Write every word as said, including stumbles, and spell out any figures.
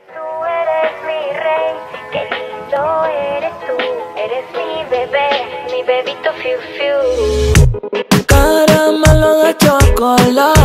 Tú eres mi rey, qué lindo eres tú. Eres mi bebé, mi bebito fiu fiu. Caramelo de chocolate.